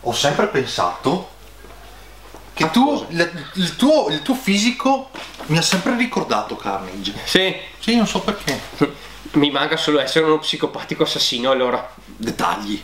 ho sempre pensato che il tuo fisico mi ha sempre ricordato Carnage. Sì. Sì, non so perché. Mi manca solo essere uno psicopatico assassino, allora. Dettagli.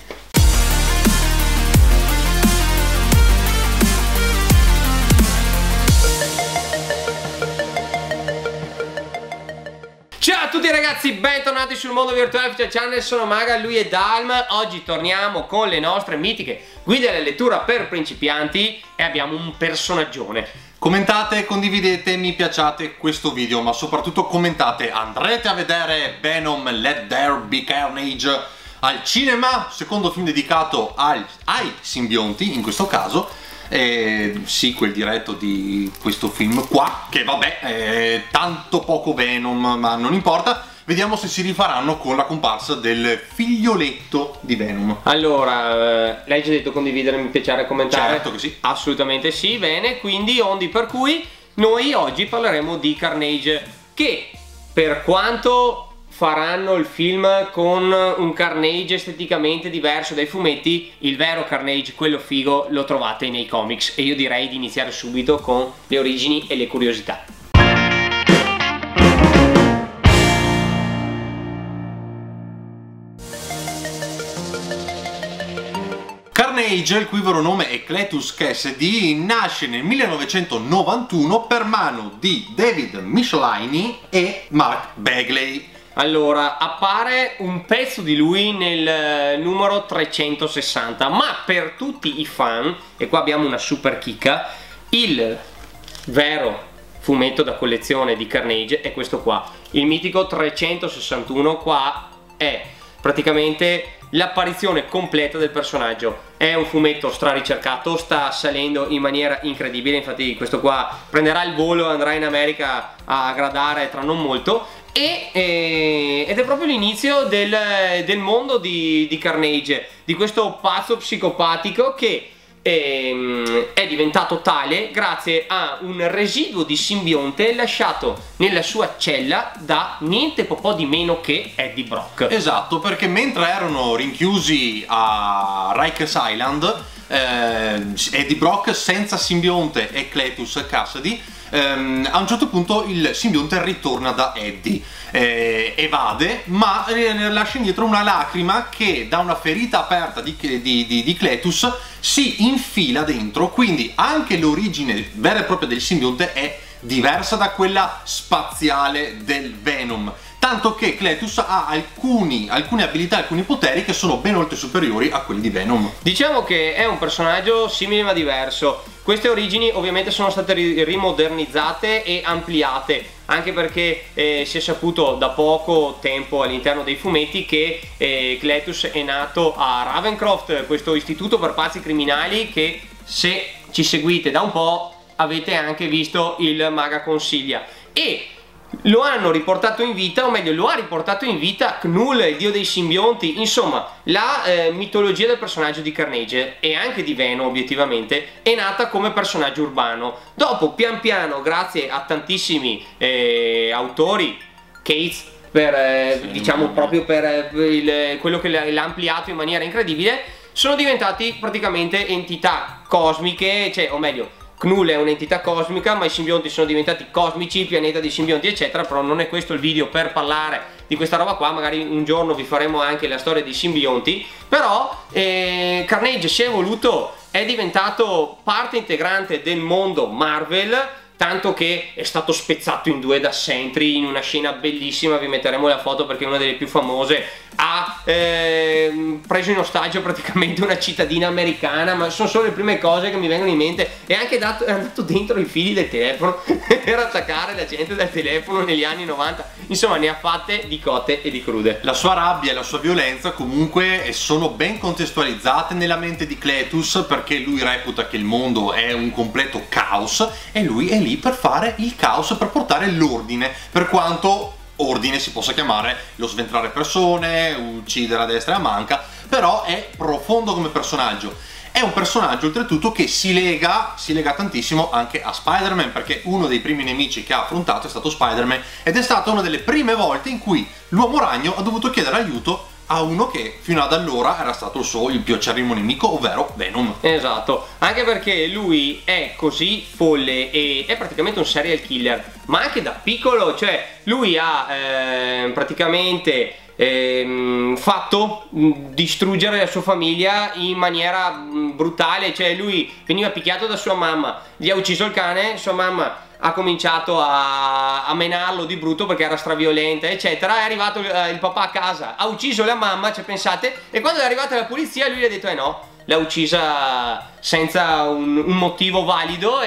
Ciao a tutti ragazzi, bentornati sul Mondo Virtuale Official Channel, sono Maga, lui è Dalm. Oggi torniamo con le nostre mitiche guide alla lettura per principianti e abbiamo un personaggione. Commentate, condividete, mi piacciate questo video, ma soprattutto commentate: andrete a vedere Venom Let There Be Carnage al cinema? Secondo film dedicato ai simbionti, in questo caso. Sequel diretto di questo film qua, che vabbè è tanto poco Venom, ma non importa. Vediamo se si rifaranno con la comparsa del figlioletto di Venom. Allora, lei già detto condividere, mi piacere, commentare? Certo che sì. Assolutamente sì, bene, quindi ondi per cui noi oggi parleremo di Carnage, che per quanto faranno il film con un Carnage esteticamente diverso dai fumetti, il vero Carnage, quello figo, lo trovate nei comics e io direi di iniziare subito con le origini e le curiosità. Carnage, il cui vero nome è Cletus Cassidy, nasce nel 1991 per mano di David Michelinie e Mark Bagley. Allora, appare un pezzo di lui nel numero 360, ma per tutti i fan, e qua abbiamo una super chicca, il vero fumetto da collezione di Carnage è questo qua, il mitico 361. Qua è praticamente l'apparizione completa del personaggio. È un fumetto straricercato, sta salendo in maniera incredibile, infatti questo qua prenderà il volo e andrà in America a gradare tra non molto. Ed è proprio l'inizio del mondo di Carnage, di questo pazzo psicopatico che è diventato tale grazie a un residuo di simbionte lasciato nella sua cella da niente po' di meno che Eddie Brock. Esatto, perché mentre erano rinchiusi a Rikers Island, Eddie Brock senza simbionte e Cletus Cassidy, a un certo punto il simbionte ritorna da Eddie, evade, ma lascia indietro una lacrima che da una ferita aperta di Cletus si infila dentro, quindi anche l'origine vera e propria del simbionte è diversa da quella spaziale del Venom, tanto che Cletus ha alcune abilità, alcuni poteri che sono ben oltre superiori a quelli di Venom. Diciamo che è un personaggio simile ma diverso. Queste origini ovviamente sono state rimodernizzate e ampliate, anche perché si è saputo da poco tempo all'interno dei fumetti che Cletus è nato a Ravencroft, questo istituto per pazzi criminali che, se ci seguite da un po', avete anche visto il Maga Consiglia, e lo hanno riportato in vita, o meglio lo ha riportato in vita Knull, il dio dei simbionti. Insomma, la mitologia del personaggio di Carnage e anche di Venom obiettivamente è nata come personaggio urbano. Dopo pian piano, grazie a tantissimi autori, Cates diciamo proprio per quello che l'ha ampliato in maniera incredibile, sono diventati praticamente entità cosmiche, cioè, o meglio, Knull è un'entità cosmica, ma i simbionti sono diventati cosmici, pianeta dei simbionti eccetera, però non è questo il video per parlare di questa roba qua. Magari un giorno vi faremo anche la storia dei simbionti, però Carnage si è evoluto, è diventato parte integrante del mondo Marvel, tanto che è stato spezzato in due da Sentry in una scena bellissima, vi metteremo la foto perché è una delle più famose. Ha preso in ostaggio praticamente una cittadina americana, ma sono solo le prime cose che mi vengono in mente. E anche è andato dentro i fili del telefono per attaccare la gente del telefono negli anni 90. Insomma, ne ha fatte di cotte e di crude. La sua rabbia e la sua violenza comunque sono ben contestualizzate nella mente di Cletus, perché lui reputa che il mondo è un completo caos e lui è lì per fare il caos, per portare l'ordine, per quanto ordine si possa chiamare lo sventrare persone, uccidere a destra e a manca, però è profondo come personaggio. È un personaggio oltretutto che si lega tantissimo anche a Spider-Man, perché uno dei primi nemici che ha affrontato è stato Spider-Man ed è stata una delle prime volte in cui l'Uomo Ragno ha dovuto chiedere aiuto a uno che fino ad allora era stato il più acerrimo nemico, ovvero Venom. Esatto, anche perché lui è così folle e è praticamente un serial killer, ma anche da piccolo, cioè lui ha praticamente fatto distruggere la sua famiglia in maniera brutale, cioè lui veniva picchiato da sua mamma, gli ha ucciso il cane, sua mamma ha cominciato a menarlo di brutto perché era straviolenta eccetera, è arrivato il papà a casa, ha ucciso la mamma, cioè pensate, e quando è arrivata la polizia lui gli ha detto no, l'ha uccisa senza un motivo valido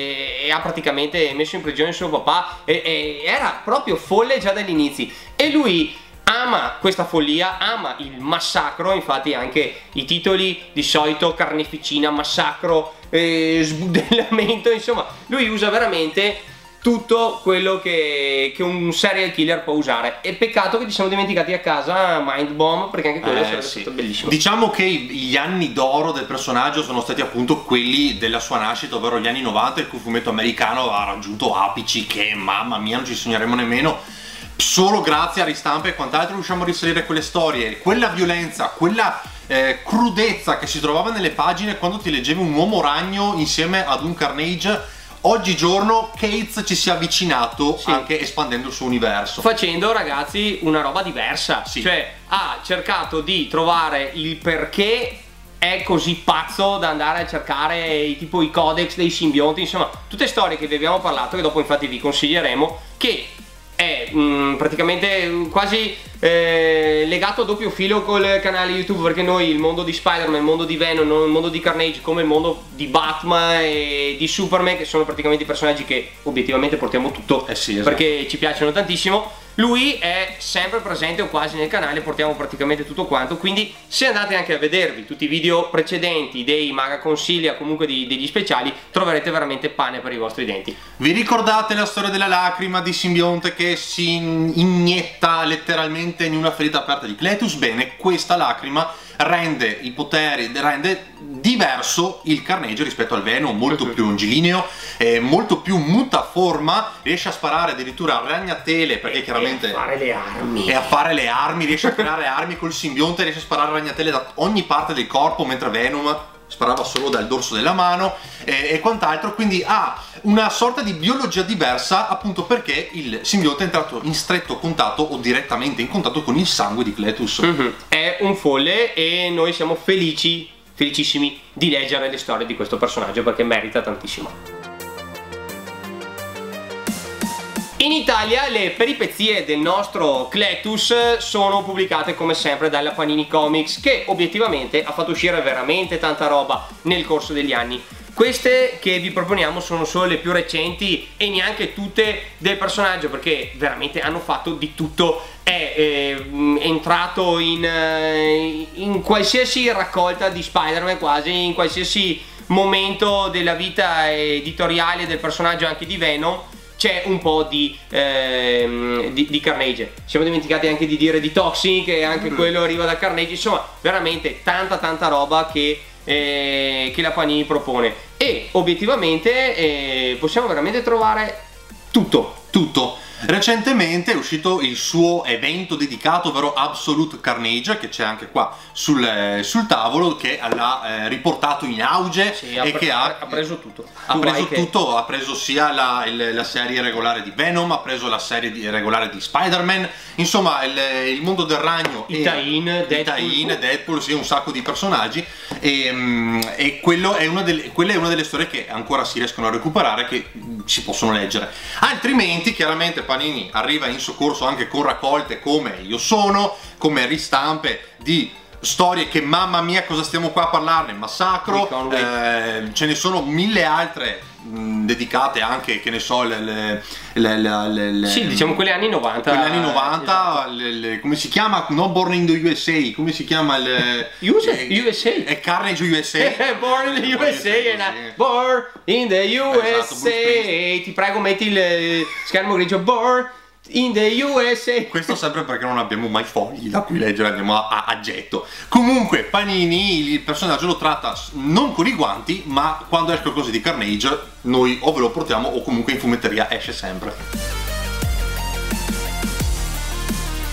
e ha praticamente messo in prigione il suo papà e era proprio folle già dagli inizi e lui ama questa follia, ama il massacro, infatti anche i titoli di solito carneficina, massacro, sbudellamento, insomma lui usa veramente tutto quello che un serial killer può usare. E peccato che ci siamo dimenticati a casa Mind Bomb, perché anche quello sarebbe stato bellissimo. Diciamo che gli anni d'oro del personaggio sono stati appunto quelli della sua nascita, ovvero gli anni 90, in cui il fumetto americano ha raggiunto apici che mamma mia non ci sogneremo nemmeno. Solo grazie a ristampe e quant'altro riusciamo a risalire quelle storie, quella violenza, quella crudezza che si trovava nelle pagine quando ti leggevi un uomo ragno insieme ad un Carnage. Oggigiorno Cates ci si è avvicinato, sì, anche espandendo il suo universo, facendo, ragazzi, una roba diversa, sì, cioè ha cercato di trovare il perché è così pazzo da andare a cercare tipo i codex dei simbionti, insomma tutte storie che vi abbiamo parlato, che dopo infatti vi consiglieremo, che è praticamente quasi legato a doppio filo col canale YouTube, perché noi il mondo di Spider-Man, il mondo di Venom, il mondo di Carnage, come il mondo di Batman e di Superman, che sono praticamente i personaggi che obiettivamente portiamo tutto, sì, esatto, perché ci piacciono tantissimo. Lui è sempre presente o quasi nel canale, portiamo praticamente tutto quanto, quindi se andate anche a vedervi tutti i video precedenti dei Maga Consiglia, comunque degli speciali, troverete veramente pane per i vostri denti. Vi ricordate la storia della lacrima di simbionte che si inietta letteralmente in una ferita aperta di Cletus? Bene, questa lacrima rende i poteri, rende diverso il Carnage rispetto al Venom, molto più longilineo, molto più mutaforma, riesce a sparare addirittura a ragnatele, perché chiaramente a fare le armi, e a fare le armi, riesce a creare armi col simbionte, riesce a sparare ragnatele da ogni parte del corpo, mentre Venom sparava solo dal dorso della mano e quant'altro, quindi ha una sorta di biologia diversa, appunto perché il simbionte è entrato in stretto contatto o direttamente in contatto con il sangue di Cletus. È un folle e noi siamo felicissimi di leggere le storie di questo personaggio perché merita tantissimo. In Italia le peripezie del nostro Cletus sono pubblicate come sempre dalla Panini Comics, che obiettivamente ha fatto uscire veramente tanta roba nel corso degli anni. Queste che vi proponiamo sono solo le più recenti e neanche tutte del personaggio, perché veramente hanno fatto di tutto. È entrato in qualsiasi raccolta di Spider-Man, quasi in qualsiasi momento della vita editoriale del personaggio, anche di Venom, c'è un po' di Carnage. Siamo dimenticati anche di dire di Toxic, che anche quello arriva da Carnage. Insomma, veramente tanta roba che la Panini propone, e obiettivamente possiamo veramente trovare tutto. Recentemente è uscito il suo evento dedicato, ovvero Absolute Carnage, che c'è anche qua sul tavolo, che l'ha riportato in auge, sì, e che ha preso tutto. Ha preso sia la serie regolare di Venom, ha preso la serie regolare di Spider-Man, insomma il mondo del ragno, i tie-in, Deadpool, sì, un sacco di personaggi, e quella è una delle storie che ancora si riescono a recuperare, che si possono leggere. Altrimenti chiaramente Panini arriva in soccorso anche con raccolte come Io Sono, come ristampe di storie che mamma mia cosa stiamo qua a parlarne, Massacro, ce ne sono mille altre dedicate anche, che ne so, sì, diciamo quelle anni 90. Quelle anni 90, esatto. Come si chiama? Non Born in the USA, come si chiama USA? È Carnage USA. Born in the USA, Born in the USA. Esatto, ti prego metti il schermo grigio, Born in the USA. Questo sempre perché non abbiamo mai fogli da cui leggere, andiamo a getto. Comunque Panini il personaggio lo tratta non con i guanti, ma quando esce qualcosa di Carnage noi o ve lo portiamo o comunque in fumetteria esce sempre.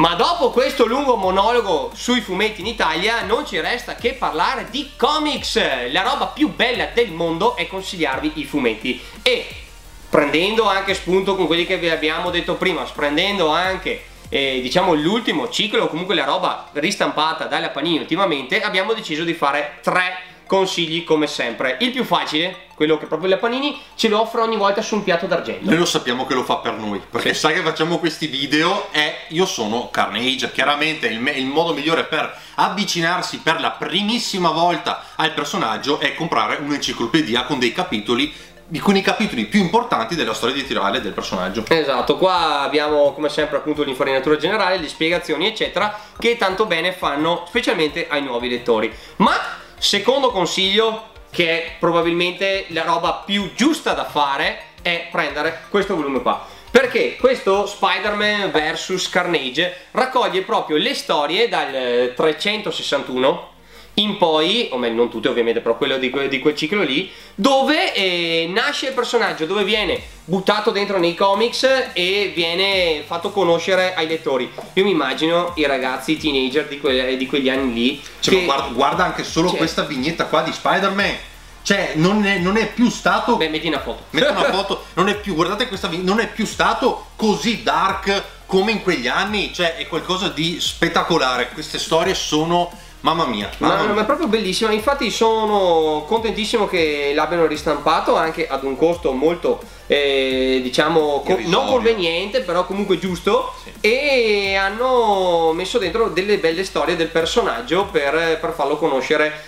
Ma dopo questo lungo monologo sui fumetti in Italia non ci resta che parlare di comics. La roba più bella del mondo è consigliarvi i fumetti, e prendendo anche spunto con quelli che vi abbiamo detto prima, prendendo anche diciamo l'ultimo ciclo o comunque la roba ristampata dalla Panini ultimamente, abbiamo deciso di fare 3 consigli come sempre. Il più facile, quello che proprio la Panini ce lo offre ogni volta su un piatto d'argento. Noi lo sappiamo che lo fa per noi, perché sa che facciamo questi video, e io sono Carnage. Chiaramente il modo migliore per avvicinarsi per la primissima volta al personaggio è comprare un'enciclopedia con dei capitoli, di alcuni capitoli più importanti della storia editoriale del personaggio. Esatto, qua abbiamo come sempre appunto l'infarinatura generale, le spiegazioni eccetera, che tanto bene fanno specialmente ai nuovi lettori. Ma secondo consiglio, che è probabilmente la roba più giusta da fare, è prendere questo volume qua, perché questo Spider-Man vs Carnage raccoglie proprio le storie dal 361 in poi, o meglio non tutte ovviamente, però quello di quel ciclo lì, dove nasce il personaggio, dove viene buttato dentro nei comics e viene fatto conoscere ai lettori. Io mi immagino i ragazzi teenager di quegli anni lì, cioè, che... guarda anche solo questa vignetta qua di Spider-Man. Cioè non è più stato... Beh, metti una foto. Metti una foto. Non è più, guardate questa vignetta, non è più stato così dark come in quegli anni. Cioè è qualcosa di spettacolare. Queste storie sono... Mamma mia, ma è proprio bellissima. Infatti sono contentissimo che l'abbiano ristampato anche ad un costo molto diciamo non conveniente, però comunque giusto, sì. E hanno messo dentro delle belle storie del personaggio per farlo conoscere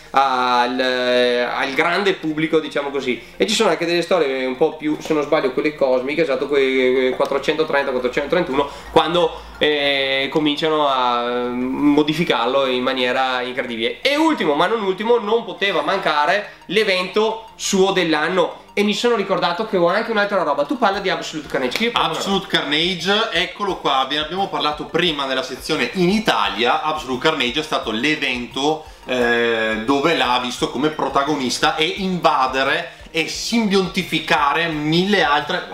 al grande pubblico, diciamo così. E ci sono anche delle storie un po' più, se non sbaglio, quelle cosmiche, esatto, quei 430-431, quando cominciano a modificarlo in maniera incredibile. E ultimo ma non ultimo, non poteva mancare l'evento suo dell'anno, e mi sono ricordato che ho anche un'altra roba. Tu parla di Absolute Carnage. Absolute Carnage, eccolo qua. Ne abbiamo parlato prima nella sezione in Italia. Absolute Carnage è stato l'evento dove l'ha visto come protagonista e invadere e simbiontificare mille altre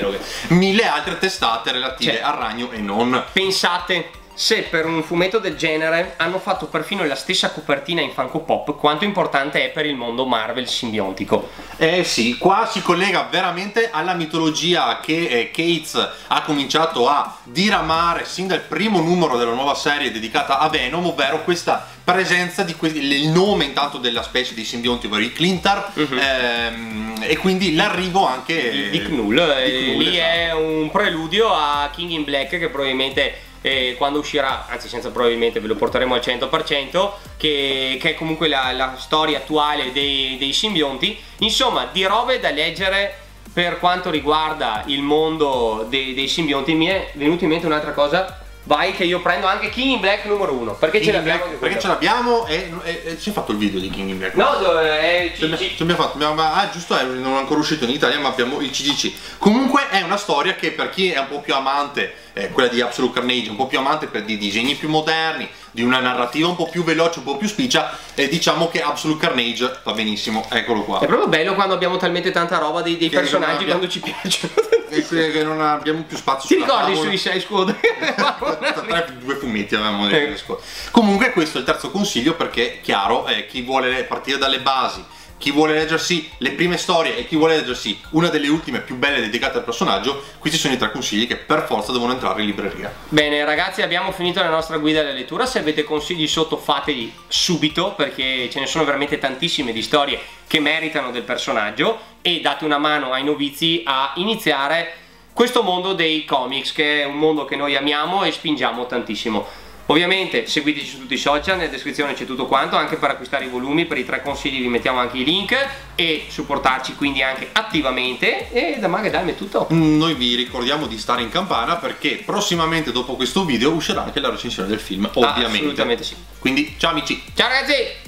testate relative al ragno e non. Pensate, se per un fumetto del genere hanno fatto perfino la stessa copertina in Funko Pop, quanto importante è per il mondo Marvel simbiontico. Eh sì, qua si collega veramente alla mitologia che Cates ha cominciato a diramare sin dal primo numero della nuova serie dedicata a Venom, ovvero questa presenza di il nome intanto della specie di simbionti, ovvero i Clintar, e quindi l'arrivo anche di Knull. Lì esatto. È un preludio a King in Black, che probabilmente quando uscirà, anzi senza probabilmente, ve lo porteremo al 100%, che è comunque la storia attuale dei simbionti. Insomma, di robe da leggere per quanto riguarda il mondo dei simbionti. Mi è venuta in mente un'altra cosa. Vai, che io prendo anche King in Black numero 1, perché ce l'abbiamo. Perché ce l'abbiamo e ci hai fatto il video di King in Black? No, giusto, non è ancora uscito in Italia, ma abbiamo il CGC. Comunque è una storia che per chi è un po' più amante, quella di Absolute Carnage, un po' più amante per di disegni più moderni, di una narrativa un po' più veloce, un po' più spiccia, diciamo che Absolute Carnage va benissimo, eccolo qua. È proprio bello quando abbiamo talmente tanta roba dei personaggi, quando ci piacciono. Che non abbiamo più spazio. Ti ricordi sui 6 Squad? 2 fumetti avevamo dei Squad. Comunque questo è il terzo consiglio, perché chiaro, chi vuole partire dalle basi, chi vuole leggersi le prime storie e chi vuole leggersi una delle ultime più belle dedicate al personaggio, questi sono i 3 consigli che per forza devono entrare in libreria. Bene ragazzi, abbiamo finito la nostra guida alla lettura. Se avete consigli sotto, fateli subito, perché ce ne sono veramente tantissime di storie che meritano del personaggio, e date una mano ai novizi a iniziare questo mondo dei comics, che è un mondo che noi amiamo e spingiamo tantissimo. Ovviamente seguiteci su tutti i social, nella descrizione c'è tutto quanto, anche per acquistare i volumi. Per i 3 consigli vi mettiamo anche i link, e supportarci quindi anche attivamente. E da Magedalme è tutto. Noi vi ricordiamo di stare in campana, perché prossimamente dopo questo video uscirà anche la recensione del film, ovviamente. Assolutamente sì. Quindi ciao amici. Ciao ragazzi.